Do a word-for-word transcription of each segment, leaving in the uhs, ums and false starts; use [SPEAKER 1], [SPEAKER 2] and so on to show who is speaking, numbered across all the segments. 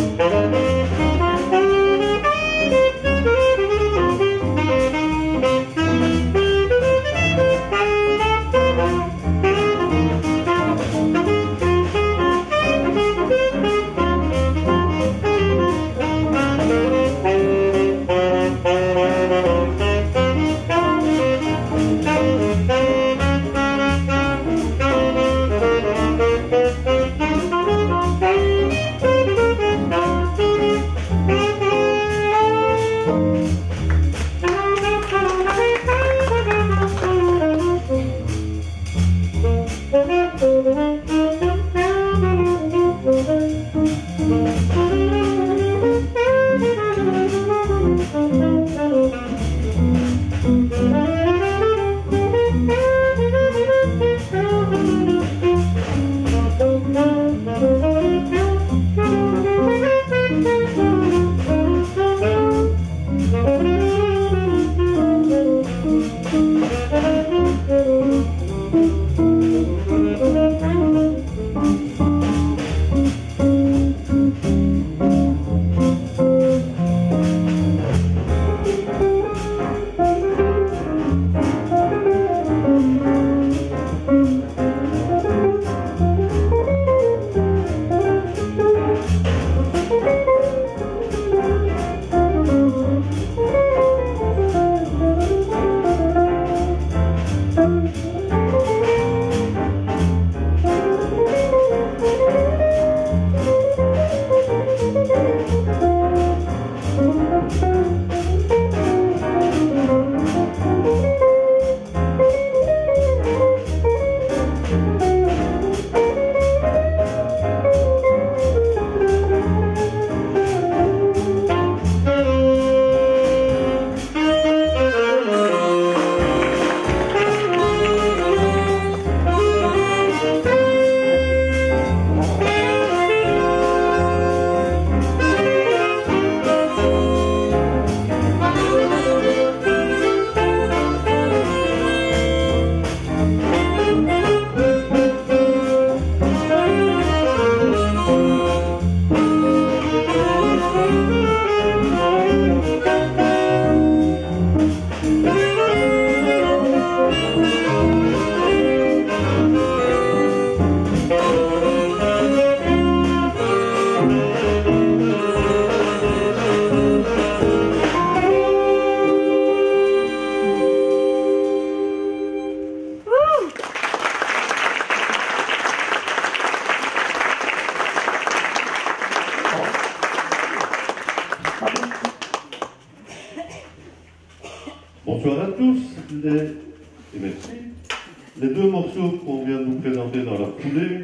[SPEAKER 1] Bonsoir à tous, les... et merci. Les deux morceaux qu'on vient de vous présenter dans la foulée,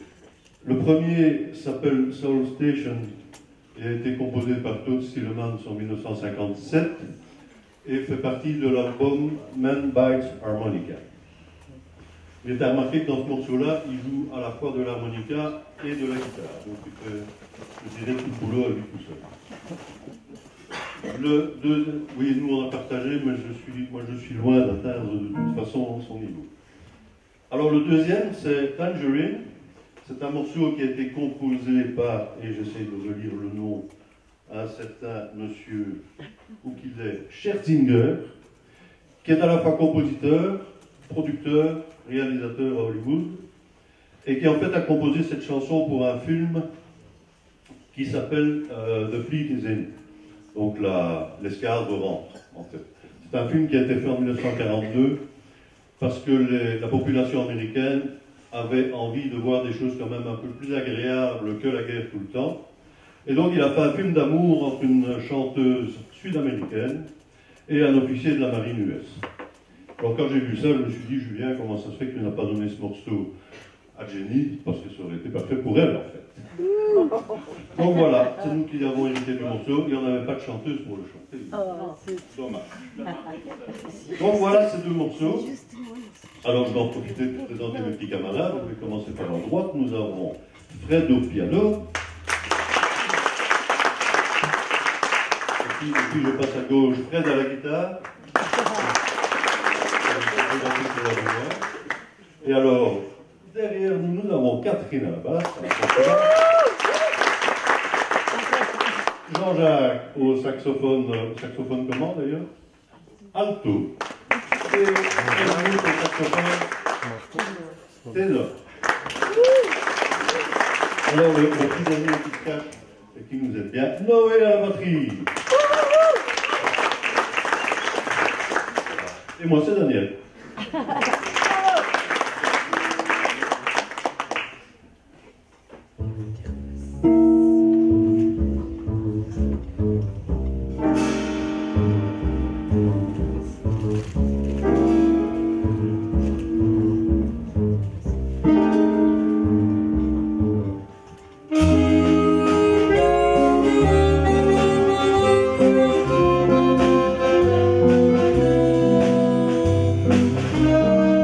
[SPEAKER 1] le premier s'appelle Soul Station et a été composé par Toots Thielemans en mille neuf cent cinquante-sept et fait partie de l'album Man Bites Harmonica. Il est à remarquer que dans ce morceau-là, il joue à la fois de l'harmonica et de la guitare. Donc il fait, je dirais, tout le boulot à lui tout seul. Le deux, oui, nous on a partagé, mais je suis, moi je suis loin d'atteindre de toute façon son niveau. Alors le deuxième, c'est Tangerine. C'est un morceau qui a été composé par, et j'essaie de relire le nom, un certain monsieur, ou qu'il est, Scherzinger, qui est à la fois compositeur, producteur, réalisateur à Hollywood, et qui en fait a composé cette chanson pour un film qui s'appelle euh, The Fleet is In. Donc l'escadre rentre, en fait. C'est un film qui a été fait en mille neuf cent quarante-deux parce que les, la population américaine avait envie de voir des choses quand même un peu plus agréables que la guerre tout le temps. Et donc il a fait un film d'amour entre une chanteuse sud-américaine et un officier de la marine U S. Alors quand j'ai vu ça, je me suis dit, Julien, comment ça se fait que tu n'as pas donné ce morceau à Jenny, parce que ça aurait été parfait pour elle, en fait. Donc voilà, c'est nous qui avons hérité du morceau, il n'y en avait pas de chanteuse pour le chanter.
[SPEAKER 2] Oh,
[SPEAKER 1] dommage. Donc voilà ces deux morceaux. Alors je vais en profiter pour présenter mes petits camarades. Je vais commencer par la droite. Nous avons Fred au piano. Et puis, et puis je passe à gauche, Fred à la guitare. Et alors, derrière nous, nous avons Catherine à la basse. Jean-Jacques au saxophone, saxophone comment d'ailleurs? Alto. Et Helmut au saxophone ténor. Alors le, le petit dernier qui se cache et qui nous aide bien, Noé à la batterie. Et moi c'est Daniel.
[SPEAKER 2] Thank you.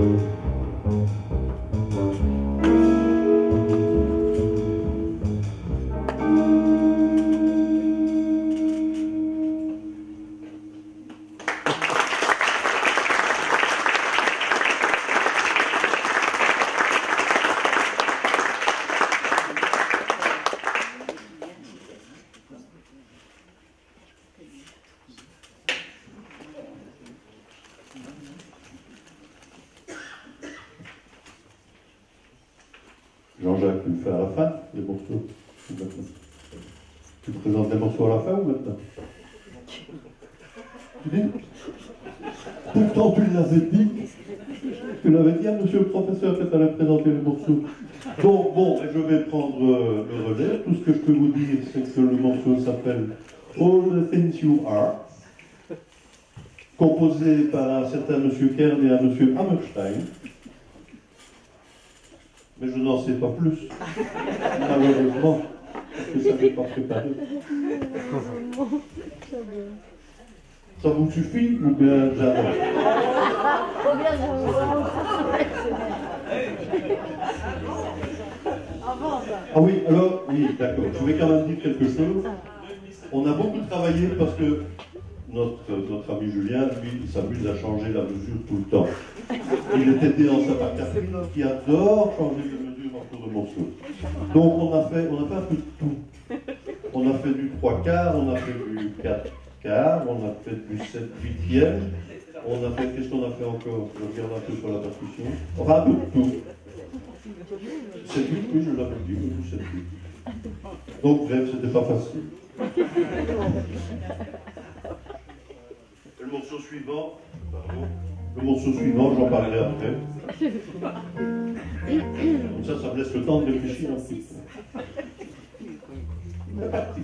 [SPEAKER 1] Jean-Jacques, tu le fais à la fin, les morceaux. Tu présentes les morceaux à la fin ou maintenant? Tu dis? Pourtant, tu l'avais dit. Tu l'avais dit à monsieur le professeur que tu allais présenter les morceaux. Donc, bon, je vais prendre euh, le relais. Tout ce que je peux vous dire, c'est que le morceau s'appelle All the Things You Are, composé par un certain monsieur Kern et un monsieur Hammerstein. Mais je n'en sais pas plus, malheureusement, parce que ça n'est pas préparé. Ça vous suffit ou bien j'avance? Ah oui, alors, oui, d'accord. Je vais quand même dire quelque chose. On a beaucoup travaillé parce que notre, notre ami Julien, lui, il s'amuse à changer la mesure tout le temps. Il est aidé en sa Catherine qui adore changer de mesure en cours de morceau. Donc on a, fait, on a fait un peu de tout. On a fait du trois quarts, on a fait du quatre quarts, on a fait du sept huitième, on a fait, qu'est-ce qu'on a fait encore? Je regarde un peu sur la partition. Enfin un peu de tout. sept huit, oui, je l'avais dit, oui, sept huit. Donc bref, c'était pas facile. Le morceau suivant, pardon, le morceau suivant, j'en parlerai après. Comme ça, ça me laisse le temps de réfléchir un petit peu. C'est parti.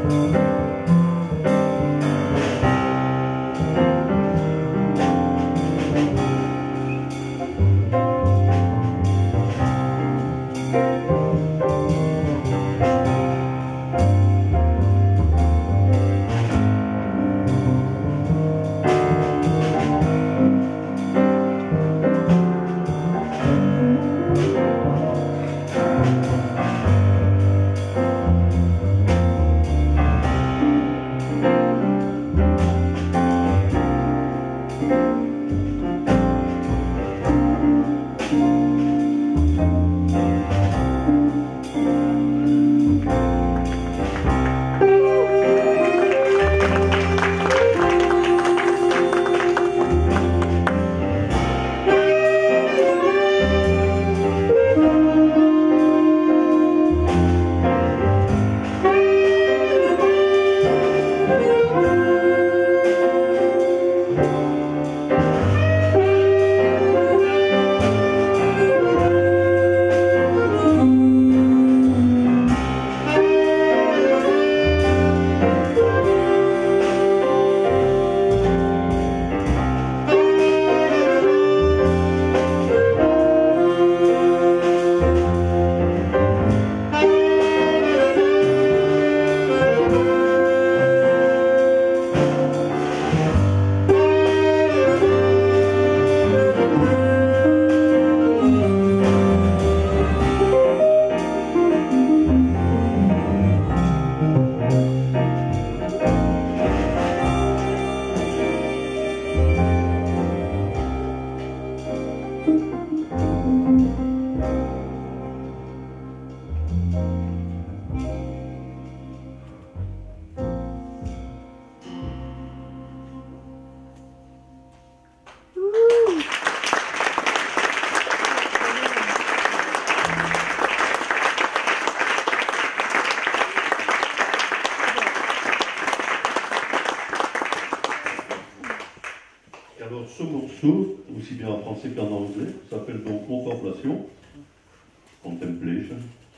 [SPEAKER 1] Alors ce morceau, aussi bien en français qu'en anglais, s'appelle donc Contemplation, Contemplation.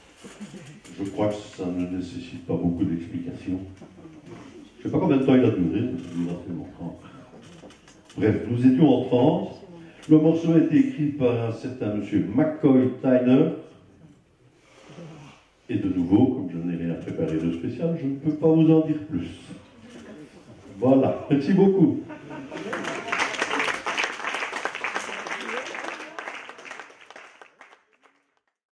[SPEAKER 1] Je crois que ça ne nécessite pas beaucoup d'explications. Je ne sais pas combien de temps il a duré, mais c'est relativement grand. Bref, nous étions en France. Le morceau a été écrit par un certain monsieur McCoy Tyner. Et de nouveau, comme je n'ai rien préparé de spécial, je ne peux pas vous en dire plus. Voilà, merci beaucoup.